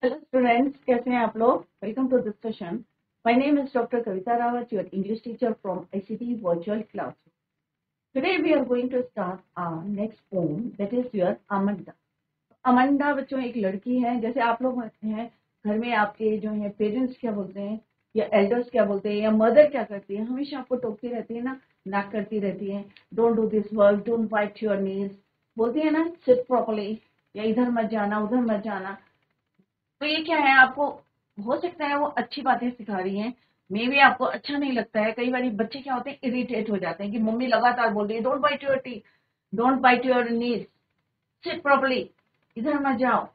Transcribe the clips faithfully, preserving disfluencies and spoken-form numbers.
Hello students, कैसे हैं आप लोग? Welcome to this session. My name is Doctor Kavita Rawat, your English teacher from I C T Virtual Classroom. Today we are going to start our next poem, that is your Amanda. Amanda बच्चों एक लड़की है। जैसे आप लोग हैं घर में, आपके जो है पेरेंट्स क्या बोलते हैं या एल्डर्स क्या बोलते हैं या मदर क्या करती है, हमेशा आपको टोकती रहती है ना, नाक करती रहती है, don't do this work, don't bite your knees, बोलती है ना, सिट प्रॉपर्ली, या इधर मत जाना उधर मत जाना। तो ये क्या है, आपको हो सकता है वो अच्छी बातें सिखा रही हैं, मे भी आपको अच्छा नहीं लगता है। कई बार बच्चे क्या होते हैं, इरिटेट हो जाते हैं कि मम्मी लगातार बोल रही है don't bite your tea, don't bite your knees, sit properly, इधर मत जाओ,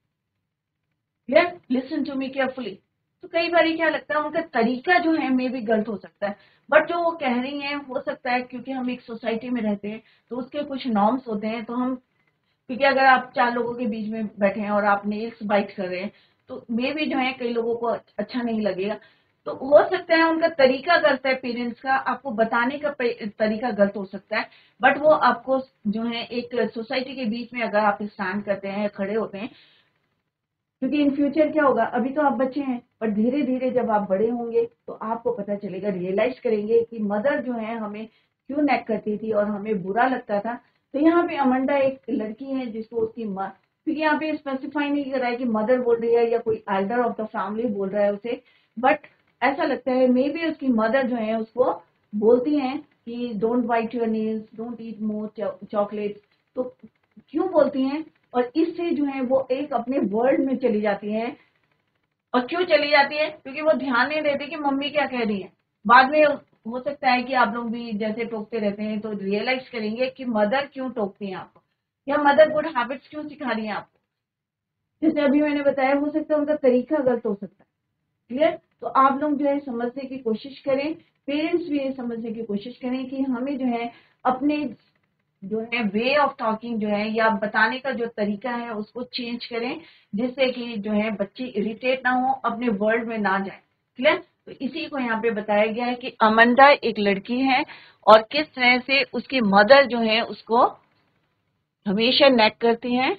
लिसन टू मी केयरफुली। तो कई बार क्या लगता है, उनका तरीका जो है मे भी गलत हो सकता है, बट जो वो कह रही हैं हो सकता है क्योंकि हम एक सोसाइटी में रहते हैं तो उसके कुछ नॉर्म्स होते हैं। तो हम, क्योंकि अगर आप चार लोगों के बीच में बैठे हैं और आप नेल्स बाइट कर रहे हैं तो मे भी जो है कई लोगों को अच्छा नहीं लगेगा। तो हो सकता है उनका तरीका गलत है, पेरेंट्स का आपको बताने का तरीका गलत हो सकता है, बट वो आपको जो है एक सोसाइटी के बीच में अगर आप स्टैंड करते हैं, खड़े होते हैं, क्योंकि इन फ्यूचर क्या होगा, अभी तो आप बच्चे हैं पर धीरे धीरे जब आप बड़े होंगे तो आपको पता चलेगा, रियलाइज करेंगे कि मदर जो है हमें क्यों नेक करती थी और हमें बुरा लगता था। तो यहाँ पे अमंडा एक लड़की है जिसको उसकी माँ, क्योंकि यहाँ पे स्पेसिफाई नहीं कर रहा है कि मदर बोल रही है या कोई एल्डर ऑफ द फैमिली बोल रहा है उसे, बट ऐसा लगता है मे बी उसकी मदर जो है उसको बोलती हैं कि don't bite your knees, don't eat more chocolate. तो क्यों बोलती हैं, और इससे जो है वो एक अपने वर्ल्ड में चली जाती है। और क्यों चली जाती है, क्योंकि वो ध्यान नहीं देती कि मम्मी क्या कह रही है। बाद में हो सकता है कि आप लोग भी जैसे टोकते रहते हैं तो रियलाइज करेंगे कि मदर क्यों टोकती है आपको, या मदर गुड हैबिट्स क्यों सिखा रही है आपको। जैसे अभी मैंने बताया, हो सकता है उनका तरीका गलत हो सकता है। क्लियर? तो आप लोग जो है समझने की कोशिश करें, पेरेंट्स भी ये समझने की कोशिश करें कि हमें जो है अपने जो है वे ऑफ टॉकिंग जो है या बताने का जो तरीका है उसको चेंज करें, जिससे कि जो है बच्चे इरिटेट ना हो, अपने वर्ल्ड में ना जाए। क्लियर? तो इसी को यहाँ पे बताया गया है कि अमंडा एक लड़की है और किस तरह से उसकी मदर जो है उसको हमेशा नेक करती हैं।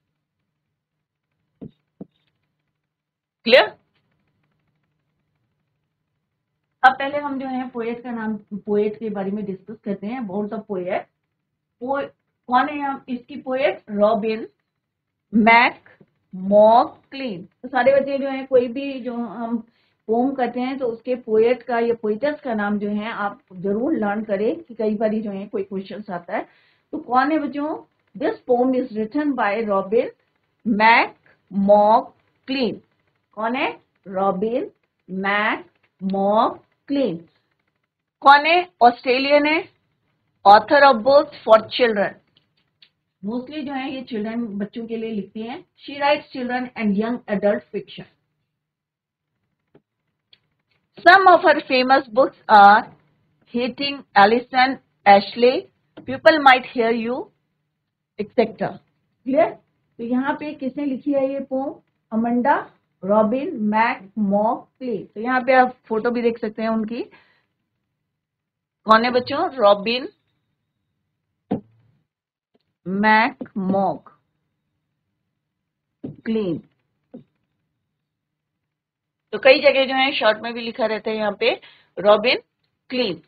क्लियर? अब पहले हम जो है पोएट का नाम, पोएट के बारे में डिस्कस करते हैं। अबाउट द पोएट, कौन है हम इसकी पोएट? Robin Mac मॉकक्लीन। तो सारे बच्चे जो है कोई भी जो हम पोम करते हैं तो उसके पोएट का या पोइटस का नाम जो है आप जरूर लर्न करें, कि कई बार जो है कोई क्वेश्चन आता है। तो कौन है बच्चों? This poem is written by Robin Mac Mockklein. कौन है? Robin Mac Mockklein. कौन है? ऑस्ट्रेलियन है, author of books for children. Mostly जो है ये चिल्ड्रन, बच्चों के लिए लिखती हैं। She writes children and young adult fiction. Some of her famous books are hating Alison Ashley, people might hear you, etcetera. Clear? तो यहाँ पे किसने लिखी है ये पोम? Amanda Robin Mac मॉकक्लीन। तो यहाँ पे आप फोटो भी देख सकते हैं उनकी। कौन है बच्चों? Robin Mac Mock Klein. तो कई जगह जो है शॉर्ट में भी लिखा रहता है यहाँ पे Robin Klein,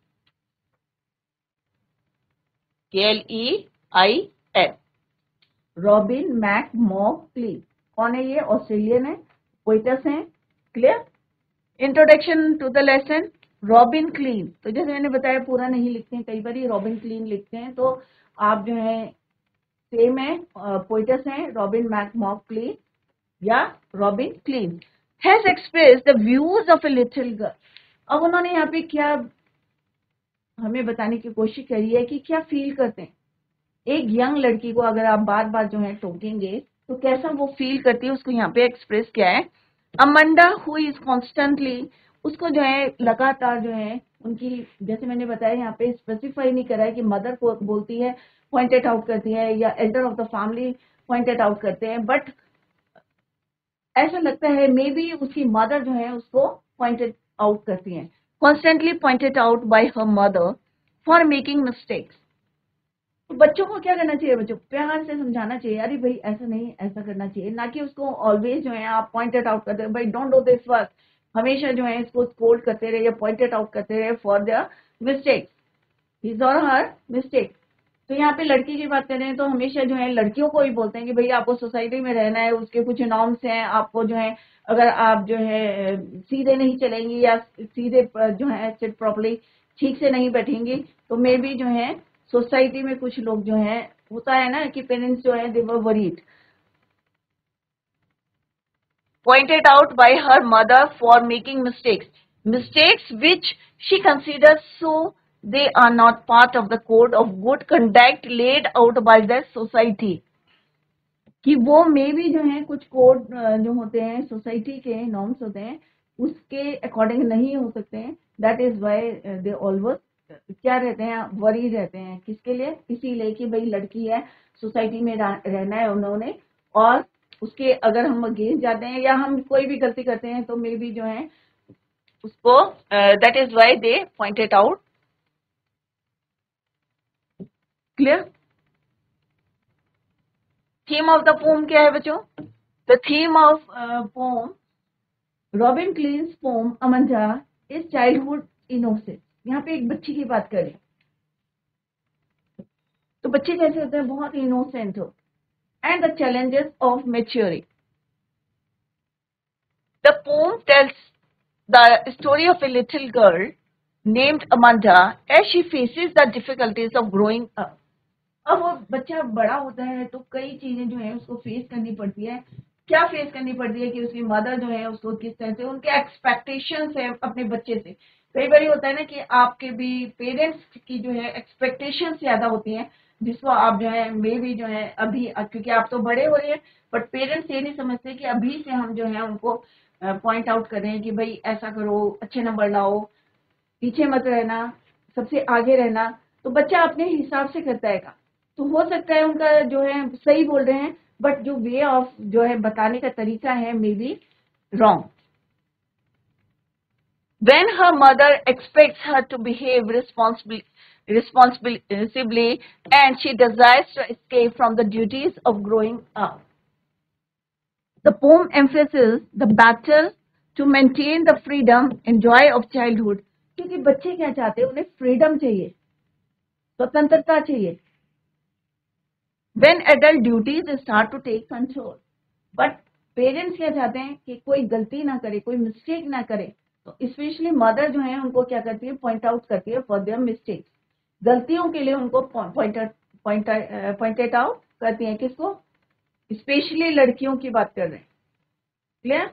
K L E I N, Robin Mac Mock Klein. कौन है ये? ऑस्ट्रेलियन है, पोइटस है। Clear? Introduction to the lesson, Robin Klein. तो जैसे मैंने बताया पूरा नहीं लिखते हैं, कई बार ही रॉबिन क्लीन लिखते हैं, तो आप जो है सेम है, पोइटस है रॉबिन मैक मॉक क्लीन या Robin Klein, has express the views of a little girl. अब उन्होंने यहाँ पे क्या हमें बताने की कोशिश करी है कि क्या फील करते हैं एक यंग लड़की को, अगर आप बार बार जो है टोकेंगे तो कैसा वो फील करती है, उसको यहाँ पे एक्सप्रेस किया है। अमंडा हु इज कॉन्स्टेंटली, उसको जो है लगातार जो है उनकी, जैसे मैंने बताया यहाँ पे स्पेसिफाई नहीं करा है कि मदर को बोलती है, पॉइंटेड आउट करती है, या elder of the family pointed out करते हैं, बट ऐसा लगता है मे बी उसकी मदर जो है उसको पॉइंटेड आउट करती हैं, constantly pointed out by her mother for making mistakes. तो बच्चों को क्या करना चाहिए, बच्चों प्यार से समझाना चाहिए, अरे भाई ऐसा नहीं ऐसा करना चाहिए, ना कि उसको ऑलवेज जो है आप पॉइंटेड आउट करते हैं, भाई डोंट डू दिस वर्क, हमेशा जो है इसको स्कोल्ड करते रहे या पॉइंटेड आउट करते रहे फॉर द मिस्टेक्स, हिज और हर मिस्टेक। तो यहाँ पे लड़की की बात करें तो हमेशा जो है लड़कियों को ही बोलते हैं कि भाई आपको सोसाइटी में रहना है, उसके कुछ नॉर्म्स हैं, आपको जो है अगर आप जो है सीधे नहीं चलेंगी या सीधे जो है सिट प्रॉपर्ली ठीक से नहीं बैठेंगी तो मे बी जो है सोसाइटी में कुछ लोग जो है, होता है ना कि पेरेंट्स जो है they were worried, pointed out by her mother for making mistakes, mistakes which she considers so they are not part of the code of good conduct laid out by the society, कि वो मे भी जो है कुछ code जो होते हैं society के नॉर्म्स होते हैं उसके अकॉर्डिंग नहीं हो सकते हैं। That is why they always क्या रहते हैं, वरी रहते हैं, किसके लिए, इसीलिए कि भाई लड़की है, सोसाइटी में रहना है उन्होंने, और उसके अगर हम अगेंस्ट जाते हैं या हम कोई भी गलती करते हैं तो मे बी जो है उसको, that is why they pointed out. Clear? Theme of the poem क्या है बच्चों? The theme of poem, Robin Klein's poem Amanda is childhood innocence. यहाँ पे एक बच्ची की बात करें तो बच्चे कैसे होते हैं, बहुत इनोसेंट हो, and the challenges of maturity. The poem tells the story of a little girl named Amanda as she faces the difficulties of growing up. अब वो बच्चा बड़ा होता है तो कई चीजें जो है उसको फेस करनी पड़ती है। क्या फेस करनी पड़ती है कि उसकी मदर जो है उसको किस तरह से, उनके एक्सपेक्टेशंस है अपने बच्चे से। कई बार होता है ना कि आपके भी पेरेंट्स की जो है एक्सपेक्टेशंस ज्यादा होती हैं जिसको आप जो है मे भी जो है अभी, क्योंकि आप तो बड़े हो रहे हैं, बट पेरेंट्स ये नहीं समझते कि अभी से हम जो है उनको पॉइंट आउट कर रहे हैं कि भाई ऐसा करो, अच्छे नंबर लाओ, पीछे मत रहना, सबसे आगे रहना। तो बच्चा अपने हिसाब से करता है। तो हो सकता है उनका जो है सही बोल रहे हैं बट जो वे ऑफ जो है बताने का तरीका है may be wrong. When her mother expects her to behave responsibly, responsibly and she desires to escape from the duties of growing up. The poem emphasizes the battle to maintain the freedom and joy of childhood. क्योंकि बच्चे क्या चाहते हैं, उन्हें freedom चाहिए, स्वतंत्रता चाहिए। When adult duties start to take control, but parents क्या चाहते हैं कि कोई गलती ना करे, कोई मिस्टेक ना करे। तो स्पेशली मदर जो है उनको क्या करती है, पॉइंट आउट करती है फॉर देयर मिस्टेक्स, गलतियों के लिए उनको पॉइंट पॉइंटेड आउट करती है। किसको? स्पेशली लड़कियों की बात कर रहे हैं। Clear?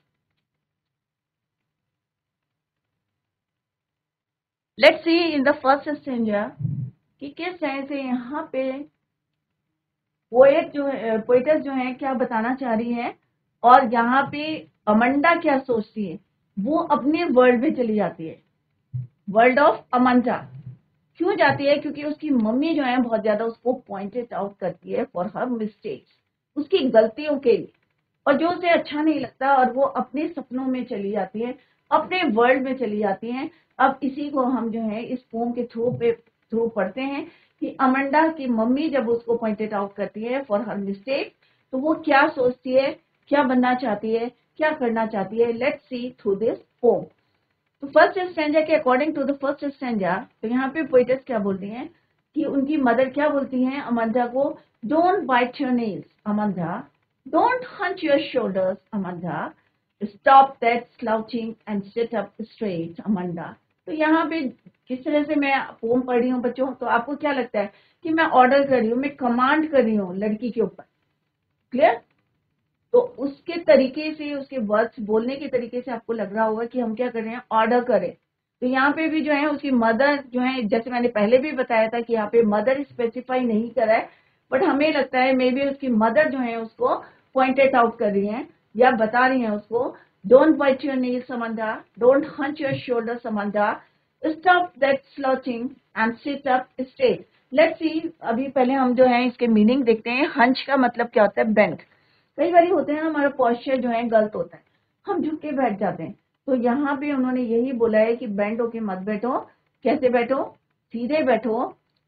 Let's see in the first stanza कि किस तरह से यहाँ पे पोएट जो है, पोएटस जो है क्या बताना चाह रही है, और यहाँ पे अमंडा क्या सोचती है। वो अपने वर्ल्ड में चली जाती है, वर्ल्ड ऑफ अमंडा। क्यों जाती है? क्योंकि उसकी मम्मी जो है बहुत ज्यादा उसको पॉइंटेड आउट करती है फॉर हर मिस्टेक्स, उसकी गलतियों के लिए, और जो उसे अच्छा नहीं लगता, और वो अपने सपनों में चली जाती है, अपने वर्ल्ड में चली जाती है। अब इसी को हम जो है इस पोम के थ्रू पे थ्रू पढ़ते हैं कि अमंडा की मम्मी जब उसको पॉइंटेड आउट करती है फॉर हर मिस्टेक तो वो क्या सोचती है, क्या बनना चाहती है, क्या करना चाहती है। Let's see through this poem. तो फर्स्ट स्टैंजा के according to the first stanza, तो यहाँ पे पोएटस क्या बोलती हैं कि उनकी मदर क्या बोलती हैं अमंडा को, don't bite your nails Amanda, don't hunch your shoulders Amanda, stop that slouching and sit up straight Amanda. तो यहाँ पे किस तरह से मैं पोम पढ़ रही हूँ बच्चों, तो आपको क्या लगता है कि मैं ऑर्डर कर रही हूँ, मैं कमांड कर रही हूँ लड़की के ऊपर। क्लियर? तो उसके तरीके से, उसके वर्ड्स बोलने के तरीके से आपको लग रहा होगा कि हम क्या कर रहे हैं, ऑर्डर करें। तो यहाँ पे भी जो है उसकी मदर जो है, जैसे मैंने पहले भी बताया था कि यहाँ पे मदर स्पेसिफाई नहीं करा है, बट हमें लगता है मे बी उसकी मदर जो है उसको पॉइंटेड आउट कर रही है या बता रही है उसको, don't bite your nails Amanda, don't hunch your shoulders Amanda, stop that slouching and sit up straight. Let's see, अभी पहले हम जो है इसके मीनिंग देखते हैं। हंच का मतलब क्या होता है, बेंड। कई बार होते हैं हमारा पोस्चर जो है गलत होता है, हम झुक के बैठ जाते हैं। तो यहाँ पे उन्होंने यही बोला है कि बेंड होके मत बैठो। कैसे बैठो? सीधे बैठो,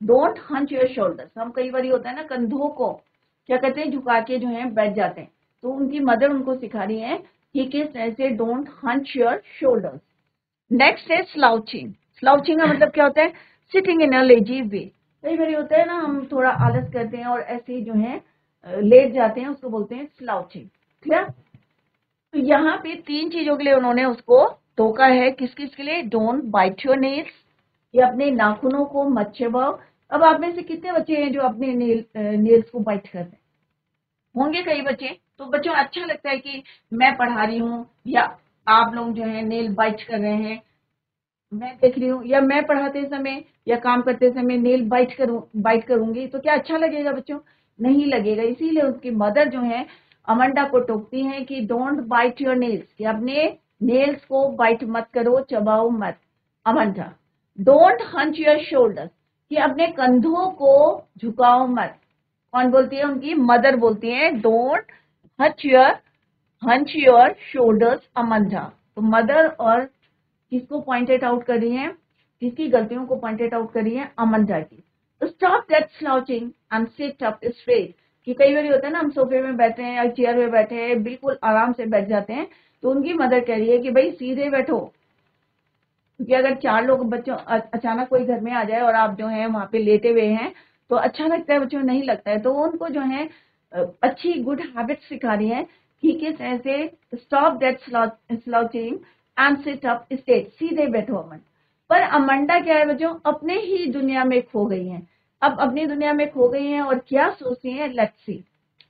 डोंट हंच योर शोल्डर्स। हम कई बार होता है ना, कंधों को क्या कहते हैं, झुका के जो है बैठ जाते हैं, तो उनकी मदर उनको सिखा रही है कि किस तरह से don't hunch your shoulders. Next है स्लाउचिंग। स्लाउचिंग का मतलब क्या होता है, सिटिंग इन अ लेजी वे। कई बार होता है ना, हम थोड़ा आलस करते हैं और ऐसे ही जो है लेट जाते हैं, उसको बोलते हैं स्लाउचिंग। क्लियर? तो यहाँ पे तीन चीजों के लिए उन्होंने उसको टोका है। किस किस के लिए? डोंट बाइट योर नेल्स, ये अपने नाखूनों को मत चबाओ। अब आप में से कितने बच्चे हैं जो अपने नेल नेल्स को बाइट करते हैं? होंगे कई बच्चे। तो बच्चों अच्छा लगता है कि मैं पढ़ा रही हूँ या आप लोग जो है नेल बाइट कर रहे हैं, मैं देख रही हूँ, या मैं पढ़ाते समय या काम करते समय नेल बाइट करूँ बाइट करूंगी, तो क्या अच्छा लगेगा बच्चों? नहीं लगेगा। इसीलिए उसकी मदर जो है अमंडा को टोकती हैं कि डोंट बाइट योर नेल्स, कि अपने नेल्स को बाइट मत करो, चबाओ मत। Amanda don't hunch your shoulders, कि अपने कंधों को झुकाओ मत। कौन बोलती है? उनकी मदर बोलती है don't hunch your hunch your shoulders Amanda. तो मदर और किसको पॉइंटेड आउट कर रही है, किसकी गलतियों को पॉइंटेड आउट कर रही है? अमंडा की। तो stop that slouching and sit up straight, कि कई बार होता है ना, हम सोफे में बैठे हैं या चेयर में बैठे हैं, बिल्कुल आराम से बैठ जाते हैं, तो उनकी मदर कह रही है कि भाई सीधे बैठो। क्योंकि अगर चार लोग बच्चों अचानक कोई घर में आ जाए और आप जो है वहां पे लेटे हुए हैं, तो अच्छा लगता है बच्चों? नहीं लगता है। तो उनको जो है अच्छी गुड हैबिट सिखा रही है कि किस तरह से stop that slouching and sit up straight, सीधे बैठो अमन। पर अमंडा क्या है बच्चों? अपने ही दुनिया में खो गई हैं। अब अपनी दुनिया में खो गई हैं और क्या सोचती हैं, लेट्स सी।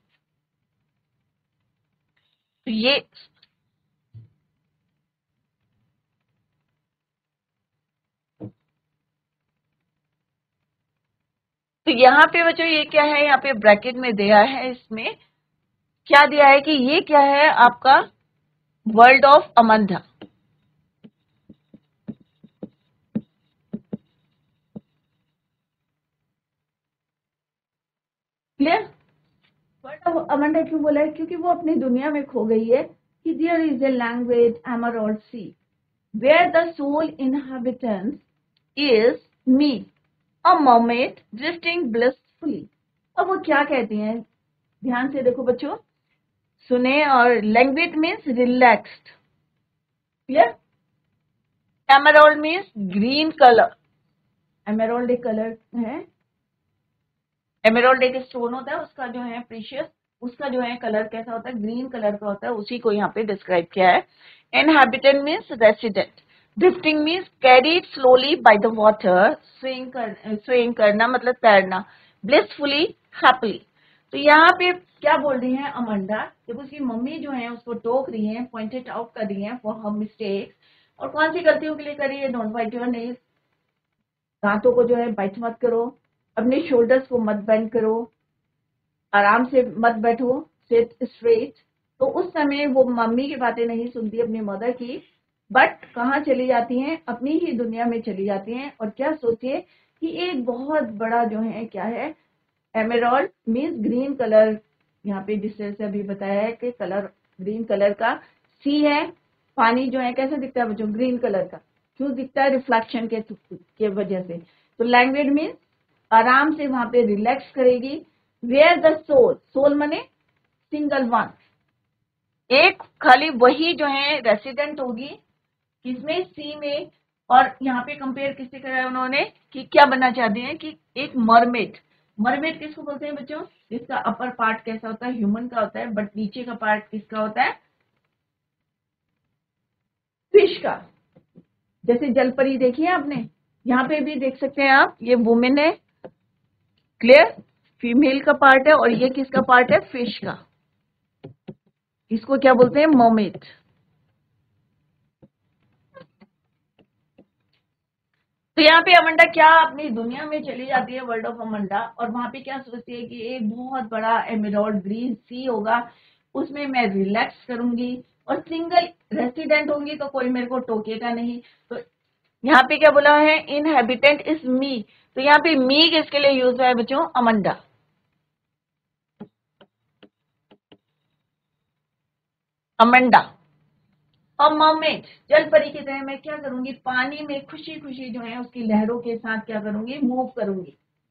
तो ये तो यहाँ पे बच्चों ये क्या है, यहाँ पे ब्रैकेट में दिया है, इसमें क्या दिया है कि ये क्या है आपका world of Amanda. Clear? World of Amanda क्यों बोला है? क्योंकि वो अपनी दुनिया में खो गई है कि there is a languid emerald sea where the sole inhabitant is me, a mermaid drifting blissfully. अब वो क्या कहती हैं, ध्यान से देखो बच्चों, सुने। और languid means relaxed. Clear? Emerald means green colour. Emerald एक कलर है, एमेरल्ड एक स्टोन होता है, उसका जो है प्रीशियस, उसका जो है कलर कैसा होता है? ग्रीन कलर का होता है। उसी को यहाँ पे डिस्क्राइब किया है। Inhabitant means resident, drifting means carried slowly by the water, swing कर स्विंग करना मतलब तैरना, ब्लिसफुली हैप्पीली। तो यहाँ पे क्या बोल रही है अमंडा, जब उसकी मम्मी जो है उसको टोक रही है, पॉइंटेड आउट कर रही है फॉर हर मिस्टेक्स, और कौन सी गलतियों के लिए करी है? डोंट बाइट योर नेल्स, दांतों को जो है बाइट मत करो, अपने शोल्डर्स को मत बेंड करो, आराम से मत बैठो, सिट स्ट्रेट। तो उस समय वो मम्मी की बातें नहीं सुनती अपनी मदर की, बट कहाँ चली जाती हैं? अपनी ही दुनिया में चली जाती हैं। और क्या सोचिए कि एक बहुत बड़ा जो है क्या है, एमेरल्ड मीन्स ग्रीन कलर, यहाँ पे जिस तरह से अभी बताया है कि कलर ग्रीन कलर का सी है। पानी जो है कैसा दिखता है बच्चों? ग्रीन कलर का। क्यों दिखता है? रिफ्लेक्शन के के वजह से। तो लैंग्वेज मीन्स आराम से वहां पे रिलैक्स करेगी। वेयर द सोल, सोल मने सिंगल वन, एक खाली वही जो है रेसिडेंट होगी, किसमें? सी में। और यहाँ पे कंपेयर किससे करा है उन्होंने कि क्या बनना चाहते हैं कि एक मरमेड। मरमेड किसको बोलते हैं बच्चों? जिसका अपर पार्ट कैसा होता है? ह्यूमन का होता है, बट नीचे का पार्ट किसका होता है? फिश का। जैसे जलपरी देखी है आपने, यहाँ पे भी देख सकते हैं आप, ये वुमेन है, क्लियर, फीमेल का पार्ट है, और ये किसका पार्ट है? फिश का। इसको क्या बोलते हैं? मर्मेड। तो यहाँ पे अमंडा क्या अपनी दुनिया में चली जाती है, वर्ल्ड ऑफ अमंडा, और वहां पे क्या सोचती है कि एक बहुत बड़ा एमेरल्ड ग्रीन सी होगा, उसमें मैं रिलैक्स करूंगी और सिंगल रेसिडेंट होंगी, तो कोई मेरे को टोकेगा नहीं। तो यहाँ पे क्या बोला है? Inhabitant is me. तो यहाँ पे मी किसके लिए यूज है बच्चों? अमंडा। अमंडा और मर्मेड, जल परी की तरह मैं क्या करूंगी? पानी में खुशी खुशी जो है उसकी लहरों के साथ क्या करूंगी? मूव करूंगी।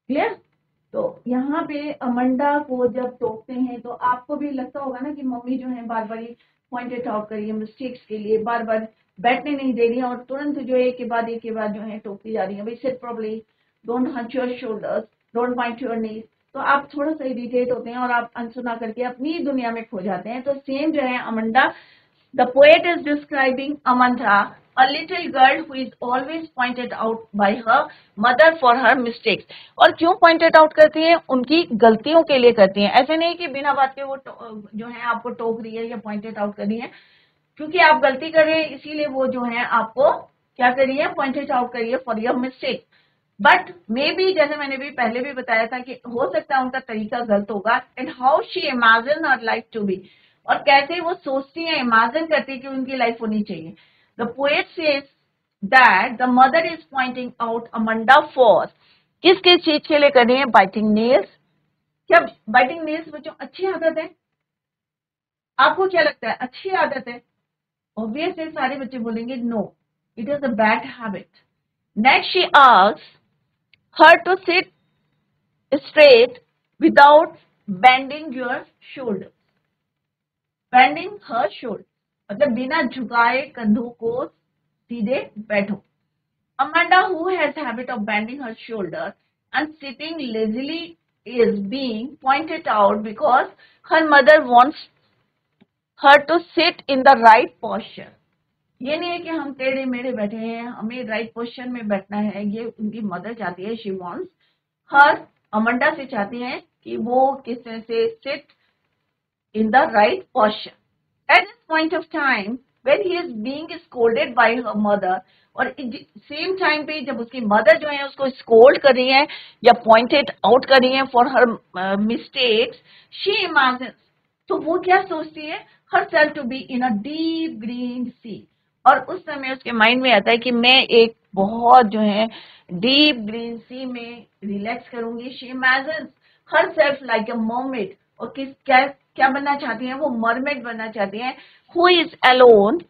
क्लियर। तो यहाँ पे अमंडा को जब टोकते हैं तो आपको भी लगता होगा ना कि मम्मी जो है बार बार पॉइंटेड आउट कर रही है मिस्टेक्स के लिए, बार बार बैठने नहीं दे रही है और तुरंत जो एक के बाद एक के बाद जो है टोकती जा रही है, भाई sit properly, don't hunch your shoulders, don't point your knees. तो आप थोड़ा सा इरिटेट होते हैं और आप अनसुना करके अपनी दुनिया में खो जाते हैं। तो सेम जो है Amanda, the poet is describing Amandha, a little girl who is always pointed out by her mother for her mistakes। और क्यों pointed out करती है? उनकी गलतियों के लिए करती है। ऐसे नहीं कि बिना बात के वो जो है आपको टोक रही है या pointed out कर रही है, क्योंकि आप गलती कर रहे हैं इसीलिए वो जो है आपको क्या कर रही है, pointed out कर रही है for your mistake। But maybe, जैसे मैंने भी पहले भी बताया था कि हो सकता है उनका तरीका गलत होगा। And how she imagine her life to be, और कैसे वो सोचती है, इमेजिन करती है कि उनकी लाइफ होनी चाहिए। The poet says that the mother is pointing out Amanda for, किस किस चीज के लिए कर रही है? Biting nails. क्या बाइटिंग नेल्स बच्चों अच्छी आदत है? आपको क्या लगता है अच्छी आदत है? ऑब्वियसली सारे बच्चे बोलेंगे no, it is a bad habit. Next she asks her to sit straight without bending your shoulders, bending her shoulder मतलब बिना झुकाए कंधों को सीधे बैठो। Amanda, who has habit of bending her shoulder and sitting lazily, is being pointed out because her mother wants her to sit in the right posture। ये नहीं है कि हम टेढ़े मेढ़े बैठे हैं, हमें राइट पोजीशन में बैठना है, ये उनकी मदर चाहती है। शी वांट्स हर, अमंडा से चाहती हैं कि वो किस तरह से sit in the right posture. At this point of time when he is being scolded by her mother, और सेम टाइम पे जब उसकी मदर जो है उसको स्कोल्ड कर रही है या पॉइंटेड आउट कर रही है for her mistakes, she imagines, तो वो क्या सोचती है? Herself to be in a deep green sea, और उस समय उसके माइंड में आता है कि मैं एक बहुत जो है डीप ग्रीन सी में रिलैक्स करूंगी। She imagines herself like a mermaid, और किस क्या क्या बनना चाहती हैं वो? मरमेड बनना चाहती हैं। Who is alone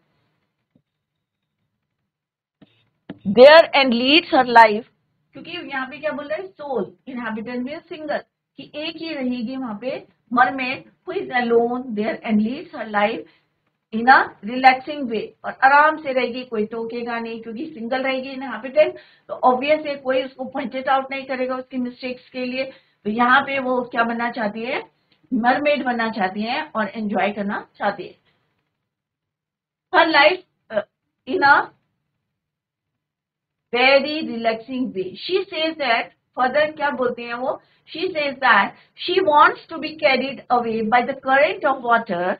there and leads her life, क्योंकि यहाँ पे क्या बोल रहा है? सोल इनहैबिटेंट में सिंगल, कि एक ही रहेगी वहां पे mermaid, who is alone there and leads her life in a relaxing way, और आराम से रहेगी, कोई टोकेगा नहीं क्योंकि सिंगल रहेगी इनहैबिटेंट, तो ऑब्वियस है कोई उसको पॉइंटेड आउट नहीं करेगा उसकी मिस्टेक्स के लिए। तो यहाँ पे वो क्या बनना चाहती है? मरमेड बनना चाहती है और एंजॉय करना चाहती है her life in a very relaxing way. She says that, further क्या बोलते हैं वो? She says that she wants to be carried away by the current of water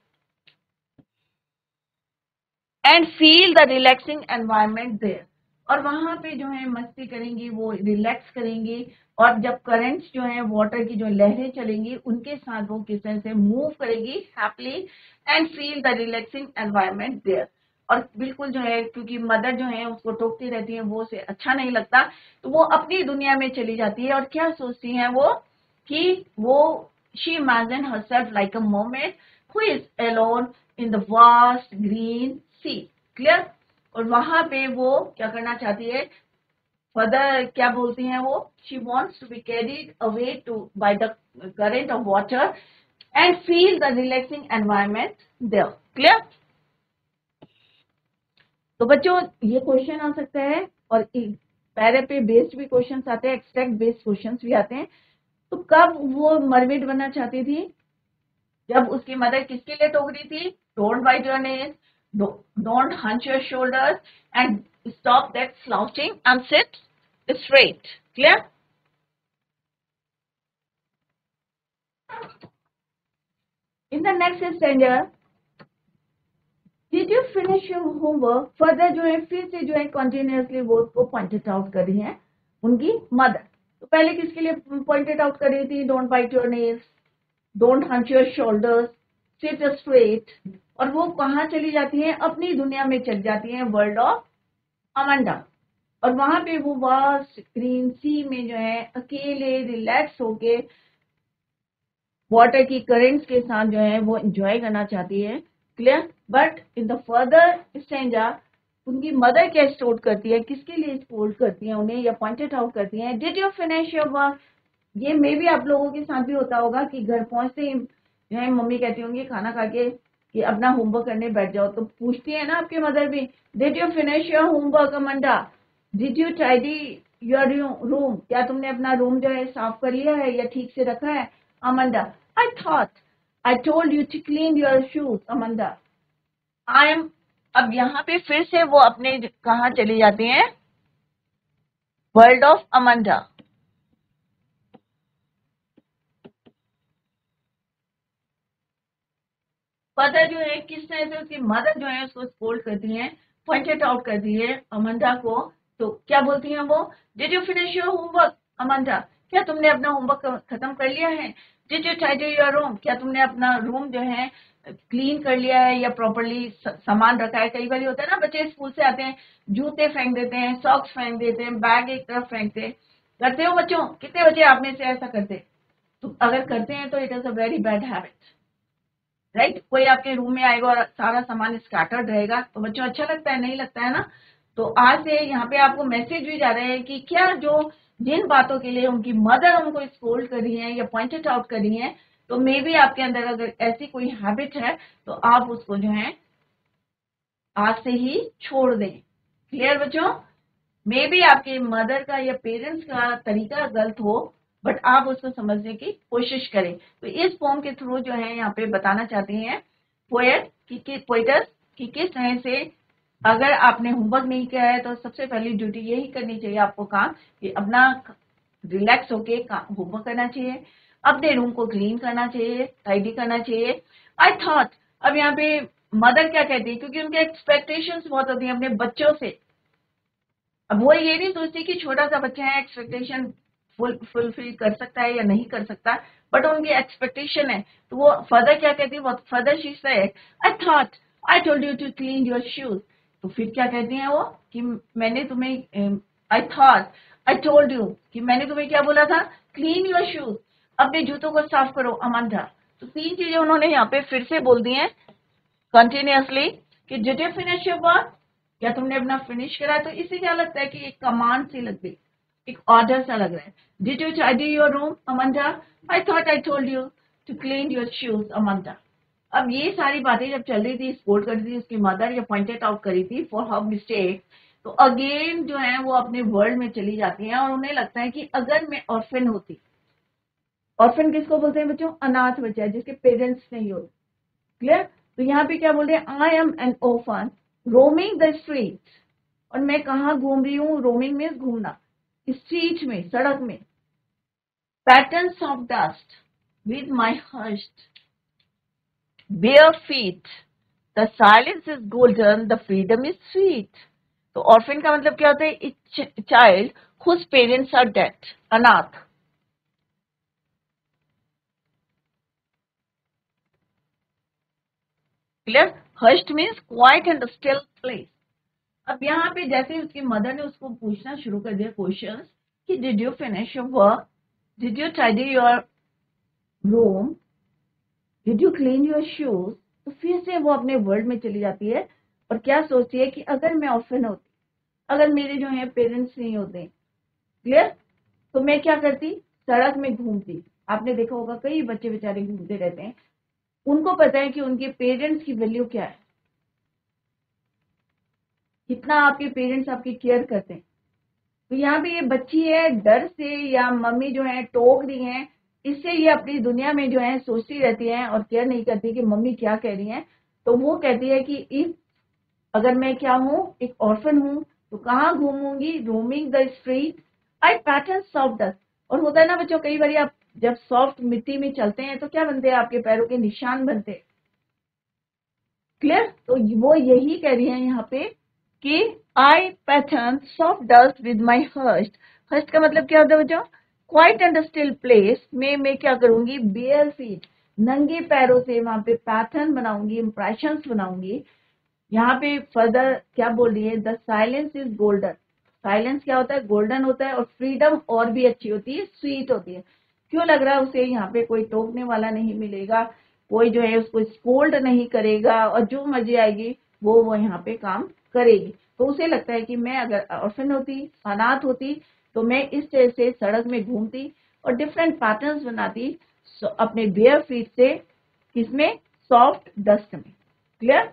and feel the relaxing environment there, और वहां पे जो है मस्ती करेंगी, वो रिलैक्स करेंगी, और जब करंट्स जो है वाटर की जो लहरें चलेंगी उनके साथ वो किस तरह से मूव करेगी happily, and feel the relaxing environment there. और बिल्कुल जो है क्योंकि मदर जो है उसको टोकती रहती है, वो उसे अच्छा नहीं लगता, तो वो अपनी दुनिया में चली जाती है। और क्या सोचती है वो? कि वो she imagine herself like a mermaid who is alone in the vast green sea. Clear. और वहां पे वो क्या करना चाहती है? फर्दर क्या बोलती हैं वो? She wants to be carried away to by the current of water and feel the relaxing environment there. Clear. तो बच्चों ये क्वेश्चन आ सकता है, और पैरे पे बेस्ड भी क्वेश्चन आते हैं, एक्सट्रैक्ट बेस्ड क्वेश्चन भी आते हैं। तो कब वो मरमेड बनना चाहती थी? जब उसकी मदर किसके लिए टोक रही थी? Don't bite your nails, don't hunch your shoulders, and stop that slouching and sit straight। Clear? In the next stanza, did you finish your homework? Further जो है फिर से जो है continuously वो उसको pointed out कर रही हैं उनकी मदर। तो पहले किसके लिए pointed out कर रही थी? don't bite your nails, don't hunch your shoulders, sit straight। और वो कहाँ चली जाती हैं? अपनी दुनिया में चली जाती हैं, वर्ल्ड ऑफ अमंडा। और वहां पे वो वास्ट ग्रीन सी में जो है अकेले रिलैक्स होके वाटर की करंट्स के साथ जो है वो एंजॉय करना चाहती है। Clear. But in the further stanza उनकी मदर क्या स्कोल्ड करती है, किसके लिए स्कोल्ड करती है उन्हें या पॉइंटेड आउट करती है, did you finish your work. ये मे भी आप लोगों के साथ भी होता होगा कि घर पहुंचते ही जो है मम्मी कहती होंगी खाना खा के कि अपना होमवर्क करने बैठ जाओ, तो पूछती है ना आपकी मदर भी, did you finish your homework Amanda, did you tidy your room, क्या तुमने अपना रूम जो है साफ कर लिया है या ठीक से रखा है Amanda. I thought I told you to clean your shoes Amanda. I am, अब यहाँ पे फिर से वो अपने कहाँ चली जाती हैं, वर्ल्ड ऑफ अमंडा। फर्दर जो है किस तरह से उसकी मदर जो है उसको स्कोल्ड करती है, पॉइंटेड आउट करती है अमंडा को। तो क्या बोलती हैं वो, did you finish your homework Amanda, क्या तुमने अपना होमवर्क खत्म कर लिया है, did you tidy your room, क्या तुमने अपना रूम जो है क्लीन कर लिया है या प्रॉपर्ली सामान रखा है। कई बार होता है ना बच्चे स्कूल से आते हैं जूते फेंक देते हैं, सॉक्स फेंक देते हैं, बैग एक तरफ फेंकते, करते हो बच्चों, कितने बच्चे आप में से ऐसा करते, तो अगर करते हैं तो it is a very bad habit, right right? कोई आपके रूम में आएगा और सारा सामान स्कैटर्ड रहेगा तो बच्चों अच्छा लगता है, नहीं लगता है ना। तो आज से यहाँ पे आपको मैसेज भी जा रहे हैं कि क्या जो जिन बातों के लिए उनकी मदर उनको स्कोल्ड कर रही है या पॉइंटेड आउट कर रही है, तो मे बी आपके अंदर अगर ऐसी कोई हैबिट है तो आप उसको जो है आज से ही छोड़ दें। क्लियर बच्चों, मे बी आपके मदर का या पेरेंट्स का तरीका गलत हो, बट आप उसको समझने की कोशिश करें। तो इस पोम के थ्रू जो है यहाँ पे बताना चाहते हैं पोएट कि, कि पोएटस कि किस तरह से अगर आपने होमवर्क नहीं किया है तो सबसे पहली ड्यूटी यही करनी चाहिए आपको काम कि अपना रिलैक्स होके होमवर्क करना चाहिए, अपने रूम को क्लीन करना चाहिए, टाइडी करना चाहिए। आई थॉट, अब यहाँ पे मदर क्या कहती है, क्योंकि उनके एक्सपेक्टेशंस बहुत होती हैं अपने बच्चों से। अब वो ये नहीं सोचती कि छोटा सा बच्चा है एक्सपेक्टेशन फुलफिल कर सकता है या नहीं कर सकता, बट उनकी एक्सपेक्टेशन है। तो वो फर्दर क्या कहती है, वो further she said I thought I told you to clean your shoes. तो फिर क्या कहती हैं वो कि मैंने तुम्हें, I thought I told you, कि मैंने तुम्हें क्या बोला था, क्लीन योर शूज, अपने जूतों को साफ करो अमंडा। तो तीन चीजें उन्होंने यहाँ पे फिर से बोल दी हैं कंटिन्यूअसली कि did you finish your work, क्या तुमने अपना फिनिश करा। तो इससे क्या लगता है कि एक कमांड सी लग गई, एक ऑर्डर सा लग रहा है। Did you tidy your room Amanda, I thought I told you to clean your shoes Amanda. अब ये सारी बातें जब चल रही थी, स्पोर्ट कर रही थी उसकी मदर, या पॉइंटेड आउट करी थी फॉर हर मिस्टेक, तो अगेन जो है वो अपने वर्ल्ड में चली जाती हैं और उन्हें लगता है कि अगर मैं ऑर्फन होती, ऑर्फन किसको बोलते हैं बच्चों, अनाथ बच्चा जिसके पेरेंट्स नहीं होते। क्लियर, तो यहाँ पे क्या बोल रहे हैं, I am an orphan roaming the street, और मैं कहाँ घूम रही हूँ, रोमिंग मीन्स घूमना, स्ट्रीट में, सड़क में, patterns of dust with my hushed bare feet, the silence is golden, the freedom is sweet। तो ऑर्फन का मतलब क्या होता है, एक child whose parents are dead, अनाथ। Clear, hushed means quiet and still place. अब यहाँ पे जैसे उसकी मदर ने उसको पूछना शुरू कर दिया क्वेश्चंस कि did you finish your work, did you tidy your room, did you clean your shoes, तो फिर से वो अपने वर्ल्ड में चली जाती है और क्या सोचती है कि अगर मैं ऑर्फन होती, अगर मेरे जो है पेरेंट्स नहीं होते, क्लियर, तो मैं क्या करती, सड़क में घूमती। आपने देखा होगा कई बच्चे बेचारे घूमते रहते हैं, उनको पता है कि उनके पेरेंट्स की वैल्यू क्या है, कितना आपके पेरेंट्स आपकी केयर करते हैं। तो यहाँ पे ये बच्ची है, डर से या मम्मी जो है टोक रही है, इससे ये अपनी दुनिया में जो है सोचती रहती है और केयर नहीं करती कि मम्मी क्या कह रही है। तो वो कहती है कि इफ अगर मैं क्या हूँ, एक ऑर्फन हूँ, तो कहाँ घूमूंगी, roaming the street, I pattern soft dust. और होता है ना बच्चों, कई बार आप जब सॉफ्ट मिट्टी में चलते हैं तो क्या बनते हैं, आपके पैरों के निशान बनते हैं। क्लियर, तो वो यही कह रही है यहाँ पे कि I pattern soft dust with my hushed. Hushed का मतलब क्या होता है बच्चों, क्वाइट एंड स्टिल प्लेस में मैं क्या करूंगी, बेयर फीट, नंगे पैरों से वहां पे पैटर्न बनाऊंगी, इंप्रेशंस बनाऊंगी। यहाँ पे फर्दर क्या बोल रही है, the silence is golden. Silence क्या होता है, गोल्डन होता है, और फ्रीडम और भी अच्छी होती है, स्वीट होती है। क्यों लग रहा है उसे यहाँ पे कोई टोकने वाला नहीं मिलेगा, कोई जो है उसको स्कोल्ड नहीं करेगा, और जो मर्जी आएगी वो वो यहाँ पे काम करेगी। तो उसे लगता है कि मैं अगर ऑर्फन होती, अनाथ होती, तो मैं इस तरह से सड़क में घूमती और डिफरेंट पैटर्न्स बनाती अपने बेयर फीट से, किसमें, सॉफ्ट डस्ट में। Clear?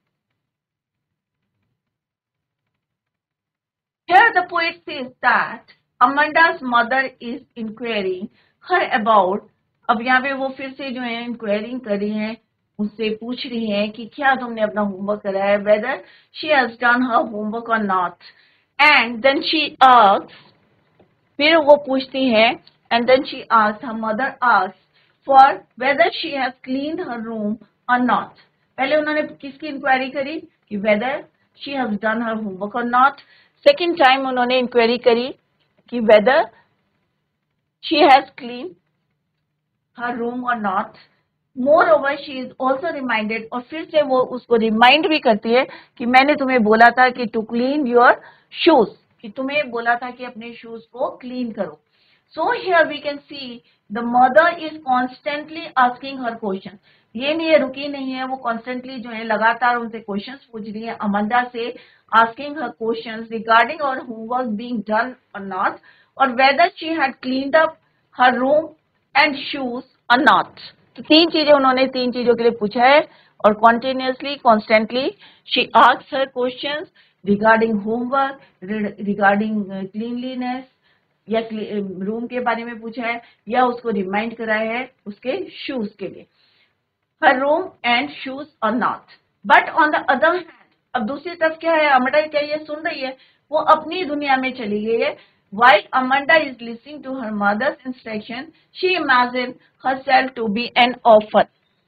Here the poet says that Amanda's mother is inquiring her about, अब यहाँ पे वो फिर से जो है इंक्वायरिंग कर रही हैं, उससे पूछ रही हैं कि क्या तुमने अपना होमवर्क करा है, whether she has done her homework or not, and then she asks, फिर वो पूछती है, and then she asks, her mother asks for whether she has cleaned her room or not. पहले उन्होंने किसकी इंक्वायरी करी कि whether she has done her homework or not. Second time उन्होंने इंक्वायरी करी कि whether she has clean her room और not. Moreover she is also reminded, और फिर से वो उसको रिमाइंड भी करती है कि मैंने तुम्हें बोला था कि टू क्लीन योर शूज, कि तुम्हें बोला था कि अपने शूज को क्लीन करो। So here we can see the mother is constantly asking her question. ये नहीं है, रुकी नहीं है, वो कॉन्स्टेंटली जो है लगातार उनसे क्वेश्चंस पूछ रही है अमंडा से, asking her questions regarding her homework being done or not, or whether she had cleaned up her room and shoes or not. तो तीन चीजें उन्होंने तीन चीजों के लिए पूछा है, और continuously, constantly she asks her questions regarding homework, regarding cleanliness, या रूम के बारे में पूछा है, या उसको रिमाइंड कराया है उसके शूज के लिए, her room and shoes or not. But on the other hand, अब दूसरी तरफ क्या है, अमंडा क्या ये सुन रही है, वो अपनी दुनिया में चली गई है। While Amanda is listening to her mother's instruction, she imagined herself to be an orphan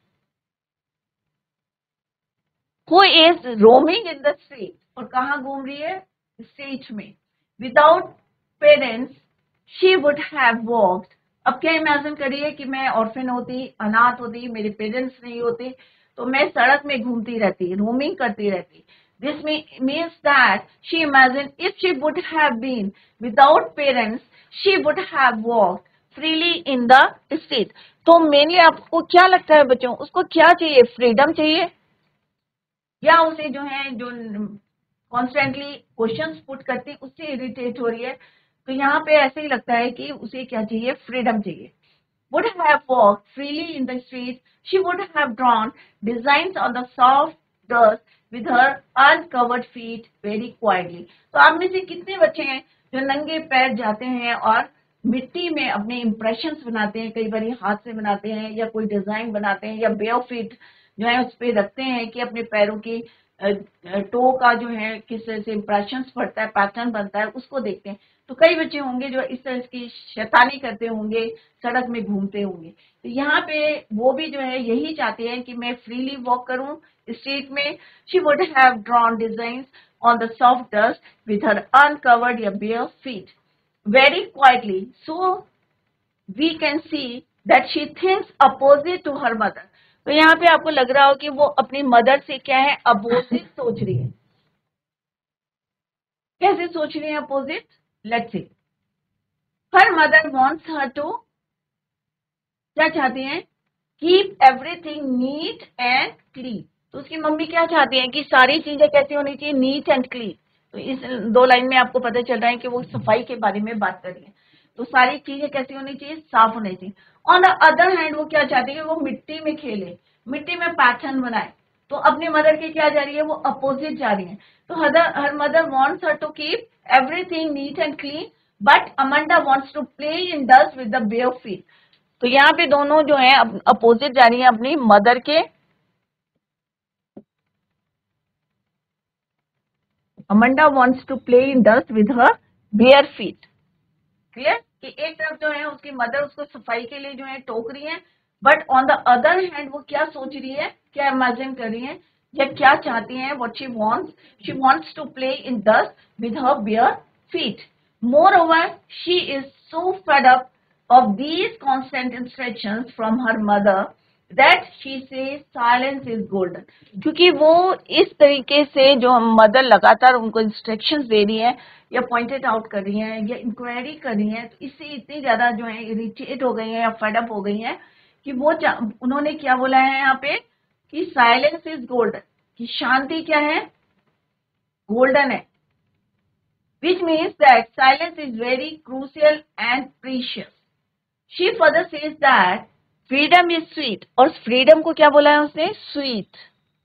who is roaming in the street. और कहाँ घूम रही है, स्ट्रीट में। Without parents, she would have walked. अब क्या इमेजिन करिए कि मैं ऑर्फन होती, अनाथ होती, मेरे पेरेंट्स नहीं होते, तो मैं सड़क में घूमती रहती, रोमिंग करती रहती। This means that she imagined if she would have been without parents, she would have walked freely in the street. तो मेनली आपको क्या लगता है बच्चों, उसको क्या चाहिए, फ्रीडम चाहिए, या उसे जो है जो कॉन्स्टेंटली क्वेश्चंस पुट करती उससे इरिटेट हो रही है? तो यहाँ पे ऐसे ही लगता है कि उसे क्या चाहिए, फ्रीडम चाहिए। Would have walked freely in the streets, she would have drawn designs on the soft dust with her uncovered feet very quietly. तो आप में से कितने बच्चे हैं जो नंगे पैर जाते हैं और मिट्टी में अपने इंप्रेशंस बनाते हैं, कई बार हाथ से बनाते हैं या कोई डिजाइन बनाते हैं, या बेयर फीट जो है उस पे रखते हैं कि अपने पैरों की टो का जो है किस तरह से इंप्रेशंस पड़ता है, पैटर्न बनता है, उसको देखते हैं। तो कई बच्चे होंगे जो इस तरह की शैतानी करते होंगे, सड़क में घूमते होंगे। तो यहाँ पे वो भी जो है यही चाहते हैं कि मैं फ्रीली वॉक करूं स्ट्रीट में। She would have drawn designs on the soft dust with her uncovered या bare feet very quietly, so we can see that she thinks opposite to her mother. तो यहाँ पे आपको लग रहा हो कि वो अपनी मदर से क्या है, अपोजिट सोच रही है। कैसे सोच रही है opposite, let's see. Her mother wants her to, क्या चाहती हैं, keep everything neat and clean. तो उसकी मम्मी क्या चाहती हैं कि सारी चीजें कैसी होनी चाहिए, नीट एंड क्लीन। तो इस दो लाइन में आपको पता चल रहा है कि वो सफाई के बारे में बात कर रही है। तो सारी चीजें कैसी होनी चाहिए, साफ होनी चाहिए। ऑन द अदर हैंड वो क्या चाहती है, वो मिट्टी में खेले, मिट्टी में पैटर्न बनाए। तो अपनी मदर की क्या जा रही है, वो अपोजिट जा रही है। तो her mother wants her to keep everything neat and clean, but Amanda wants to play in dust with the bare feet. तो यहाँ पे दोनों जो है अपोजिट जा रही है अपनी मदर के। Amanda wants to play in dust with her bare feet. Clear कि एक तरफ जो है उसकी मदर उसको सफाई के लिए जो है टोक रही है, but on the other hand वो क्या सोच रही है, क्या इमेजिन कर रही है, या क्या चाहती हैं, what she wants, she wants to play in dust with her bare feet. Moreover she is so fed up of these constant instructions from her mother that she says silence is golden. क्योंकि वो इस तरीके से जो mother लगातार उनको instructions दे रही है या पॉइंटेड आउट कर रही हैं या इंक्वायरी कर रही हैं, तो इससे इतनी ज्यादा जो है इरिटेट हो गई हैं या फेड अप हो गई हैं कि वो उन्होंने क्या बोला है यहाँ पे कि साइलेंस इज गोल्डन, कि शांति क्या है, golden है, which means that silence is very crucial and precious. She further says that freedom is sweet. और freedom को क्या बोला है उसने? Sweet.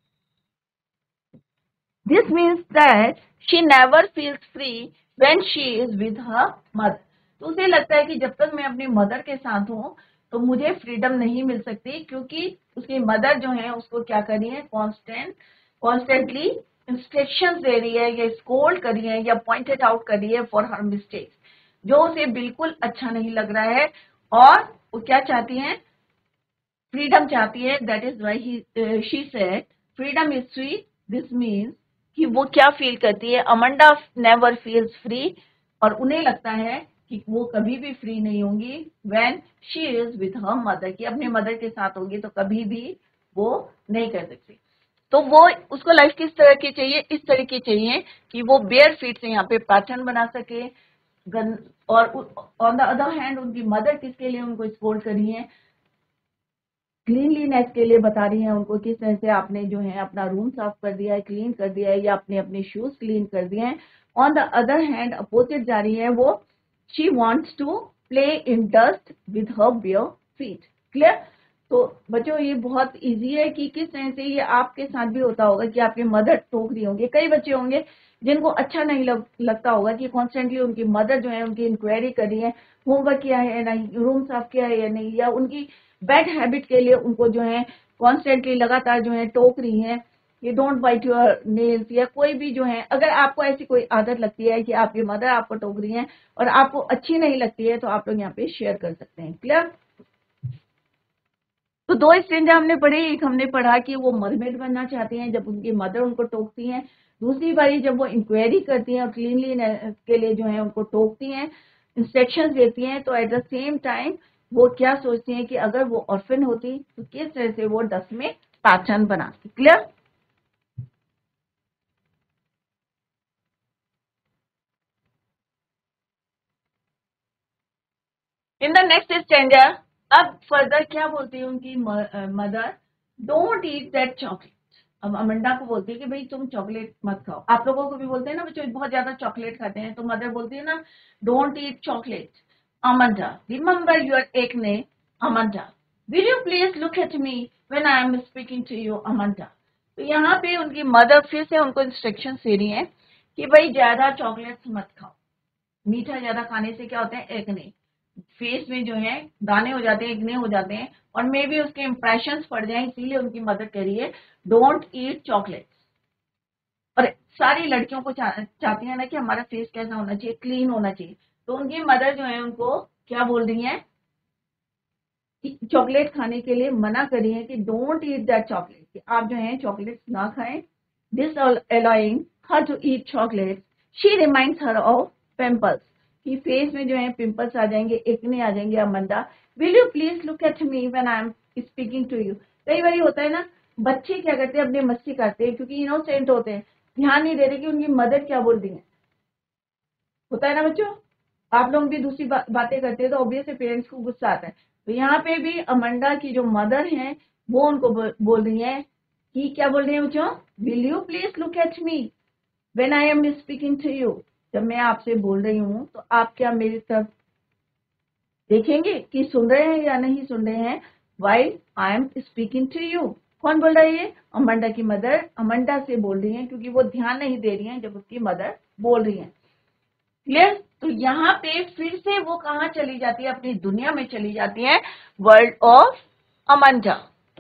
This means that she never feels free when she is with her mother. तो उसे लगता है कि जब तक मैं अपनी मदर के साथ हूँ तो मुझे फ्रीडम नहीं मिल सकती, क्योंकि उसकी मदर जो है उसको क्या कर रही है, कॉन्स्टेंट कॉन्स्टेंटली इंस्ट्रक्शंस दे रही है या स्कोल्ड कर रही है या पॉइंटेड आउट कर रही है फॉर हर मिस्टेक्स, जो उसे बिल्कुल अच्छा नहीं लग रहा है। और वो क्या चाहती है? फ्रीडम चाहती है। That is why she said freedom is sweet. This means कि वो क्या फील करती है? अमंडा नेवर फील्स फ्री, और उन्हें लगता है कि वो कभी भी फ्री नहीं होंगी when she is with her mother, कि अपने मदर के साथ होगी तो कभी भी वो नहीं कर सकती। तो वो उसको लाइफ किस तरह की चाहिए? इस तरह की चाहिए कि वो बेयर फीट से यहाँ पे पैटर्न बना सके। और ऑन द अदर हैंड उनकी मदर किसके लिए उनको स्कोल्ड कर रही है? क्लीनलीनेस के लिए बता रही है उनको, किस तरह से आपने जो है अपना रूम साफ कर दिया है, क्लीन कर दिया है, या अपने अपने शूज क्लीन कर दिए हैं। On the other hand opposite जा रही है वो, she wants to play in dust with her bare feet. Clear? तो बच्चों ये बहुत इजी है कि किस तरह से ये आपके साथ भी होता होगा कि आपकी मदर टोक रही होंगी। कई बच्चे होंगे जिनको अच्छा नहीं लग, लगता होगा कि कॉन्स्टेंटली उनकी मदर जो है उनकी इंक्वायरी कर रही है, होमवर्क किया है या नहीं, रूम साफ किया है या नहीं, या उनकी बैड हैबिट के लिए उनको जो है कॉन्स्टेंटली लगातार जो है टोक रही है, ये डोंट बाइट योर नेल्स, या कोई भी जो है। अगर आपको ऐसी कोई आदत लगती है कि आपकी मदर आपको टोक रही है और आपको अच्छी नहीं लगती है, तो आप लोग यहाँ पे शेयर कर सकते हैं। क्लियर? तो दो स्टेंजा हमने पढ़े। एक हमने पढ़ा कि वो मरमेड बनना चाहती हैं जब उनकी मदर उनको टोकती हैं। दूसरी बारी जब वो इंक्वायरी करती हैं और क्लीनलीनेस के लिए जो है उनको टोकती हैं, इंस्ट्रक्शंस देती हैं, तो एट द सेम टाइम वो क्या सोचती हैं कि अगर वो ऑर्फन होती तो किस तरह से वो डस्ट में पैटर्न बनाती। Clear? In the next stanza अब फर्दर क्या बोलती है उनकी mother? Don't eat that chocolate. अब अमंडा को बोलती है कि भाई तुम चॉकलेट मत खाओ। आप लोगों को भी बोलते हैं ना बच्चों, बहुत ज्यादा चॉकलेट खाते हैं, तो मदर बोलती है ना, don't eat chocolate. Amanda, remember your acne Amanda, will you please look at me when I am speaking to you Amanda. तो यहाँ पे उनकी मदर फिर से उनको इंस्ट्रक्शन दे रही है कि भाई ज्यादा चॉकलेट्स मत खाओ। मीठा ज्यादा खाने से क्या होता है? एक्ने, फेस में जो है दाने हो जाते हैं, एक्ने हो जाते हैं, और मे भी उसके इंप्रेशंस पड़ जाए, इसीलिए उनकी मदर कह रही है डोंट ईट चॉकलेट्स। और सारी लड़कियों को चा, चाहती है ना कि हमारा फेस कैसा होना चाहिए? क्लीन होना चाहिए। तो उनकी मदर जो है उनको क्या बोल रही है? चॉकलेट खाने के लिए मना कर रही है कि डोंट ईट दैट चॉकलेट, कि आप जो है चॉकलेट ना खाएं। This allowing her to eat chocolate, she reminds her of pimples, कि फेस में जो है पिंपल्स आ जाएंगे, एक्ने आ जाएंगे। Amanda, will you please look at me when I am speaking to you. कई बार होता है ना, बच्चे क्या करते हैं, अपने मस्ती करते हैं क्योंकि इनोसेंट होते हैं, ध्यान नहीं दे रहे कि उनकी मदर क्या बोल रही है। होता है ना बच्चों? आप लोग भी दूसरी बा, बातें करते हैं तो ऑब्वियसली पेरेंट्स को गुस्सा आता है। तो यहाँ पे भी अमंडा की जो मदर है वो उनको बोल रही है कि क्या बोल रही है बच्चों? Will you please look at me when I am speaking to you. जब मैं आपसे बोल रही हूँ तो आप क्या मेरी तरफ देखेंगे कि सुन रहे हैं या नहीं सुन रहे हैं? While I am speaking to you. कौन बोल रही है? अमंडा की मदर अमंडा से बोल रही है, क्योंकि वो ध्यान नहीं दे रही है जब उसकी मदर बोल रही है। क्लियर? तो यहाँ पे फिर से वो कहाँ चली जाती है? अपनी दुनिया में चली जाती है, वर्ल्ड ऑफ अमंडा।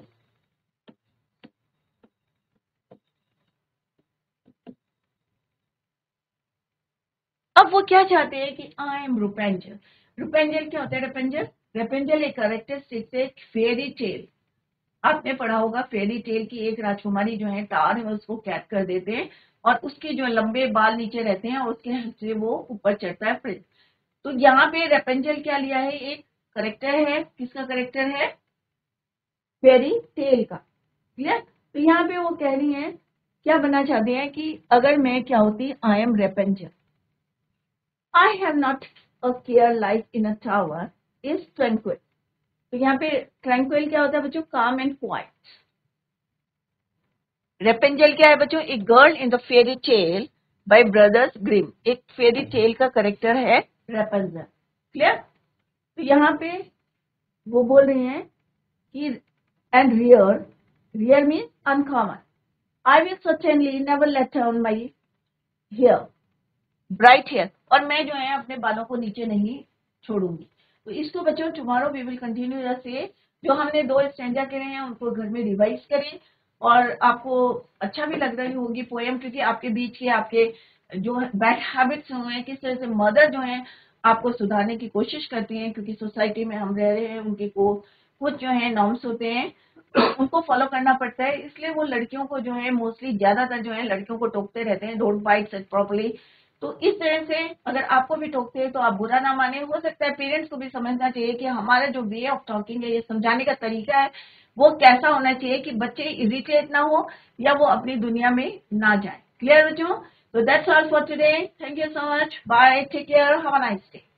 अब वो क्या चाहते हैं कि आई एम रुपेंजल। रुपेंजल क्या होता है? रेपेंजल रेपेंजल एक कैरेक्टरिस्टिक से फेरी टेल। आपने पढ़ा होगा फेरी टेल की एक राजकुमारी जो है टार है उसको कैद कर देते हैं, और उसके जो लंबे बाल नीचे रहते हैं और उसके से वो ऊपर चढ़ता है प्रिंस। तो यहाँ पे रेपेंजल क्या लिया है? एक करेक्टर है। किसका करेक्टर है? फेरी टेल का। क्लियर? तो यहाँ पे वो कह रही है, क्या बनना चाहते हैं कि अगर मैं क्या होती? I am Rapunzel, I have not a care life in a tower is tranquil. तो यहाँ पे ट्रैंक्विल क्या होता है बच्चों? काम एंड क्वाइट। रेपेंजल क्या है बच्चों? एक girl in the fairy tale by Brothers Grimm. एक फेरी टेल का करेक्टर है रेपंजल। क्लियर? तो यहाँ पे वो बोल रही हैं कि and rare, rare means uncommon, I will certainly never let down my hair, bright hair, और मैं जो है अपने बालों को नीचे नहीं छोड़ूंगी। तो इसको बच्चों tomorrow we will continue the से जो हमने दो स्टैंजा करे हैं उनको घर में रिवाइज करें, और आपको अच्छा भी लग रही होगी पोएम, क्योंकि आपके बीच के आपके जो बैड हैबिट्स हुए हैं, किस तरह से मदर जो है आपको सुधारने की कोशिश करती हैं, क्योंकि सोसाइटी में हम रह रहे हैं, उनके को कुछ जो है नॉर्म्स होते हैं उनको फॉलो करना पड़ता है, इसलिए वो लड़कियों को जो है मोस्टली ज्यादातर जो है लड़कियों को टोकते रहते हैं, डोंट बाइट सच प्रॉपर्ली। तो इस तरह से अगर आपको भी टोकते हैं तो आप बुरा ना माने, हो सकता है पेरेंट्स को भी समझना चाहिए कि हमारा जो वे ऑफ टॉकिंग है, ये समझाने का तरीका है, वो कैसा होना चाहिए कि बच्चे इरिटेट ना हो या वो अपनी दुनिया में ना जाए। क्लियर बच्चों? तो that's all for today, thank you so much, bye, take care, have a nice day.